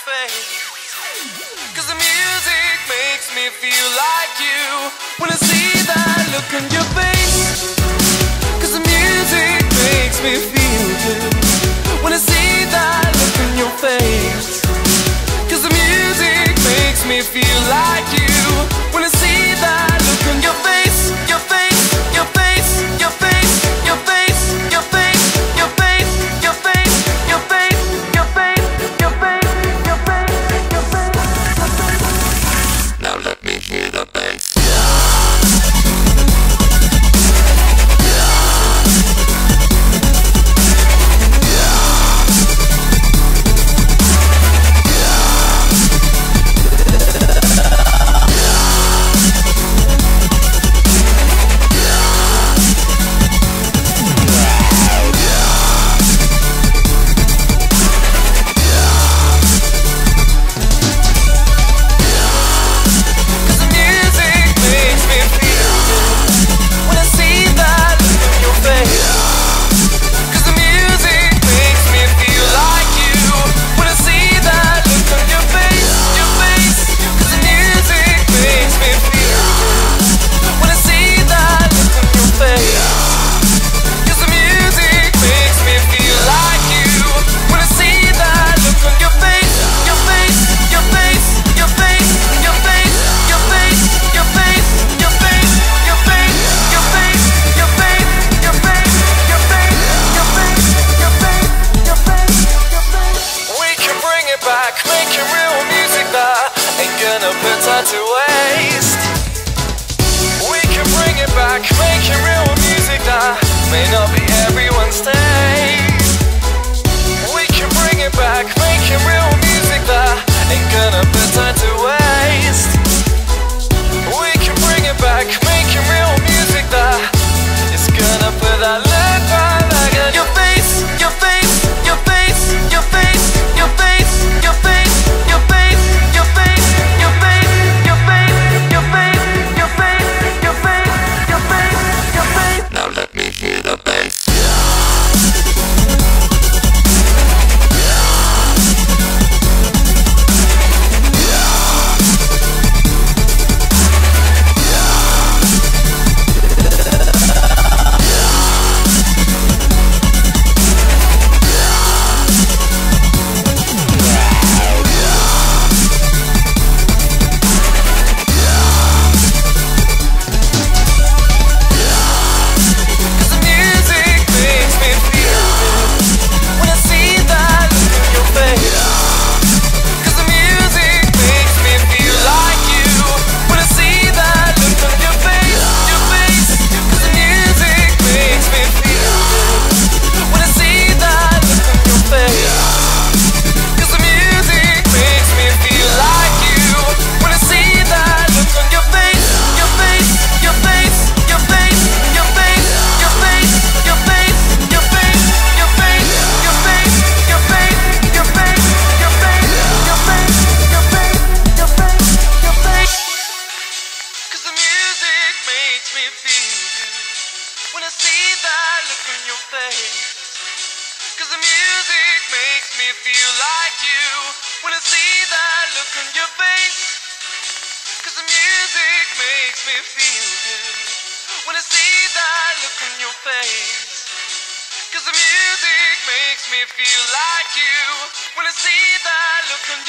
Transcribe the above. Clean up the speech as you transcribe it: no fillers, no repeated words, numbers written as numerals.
face. Cause the music makes me feel like you. When I see that look on your face. Cause the music makes me feel good. When I see that look on your face. Cause the music makes me feel like you. When I see that look on your face. Your face, your face, your face, your face, your face, your face, your face, your face, your face, your face, your face, your face. Now let me hear the bass. To waste. We can bring it back, making real music that may not be everyone's taste. We can bring it back, making real music that ain't gonna put time to waste. We can bring it back, making real music that is gonna put that look right back at your face, your face, your face, your face, your face, your face, your face, your face, your face. Now let me hear the bass. Cause the music makes me feel like you. When I see that look on your face. Cause the music makes me feel good. When I see that look on your face. Cause the music makes me feel like you. When I see that look on your face.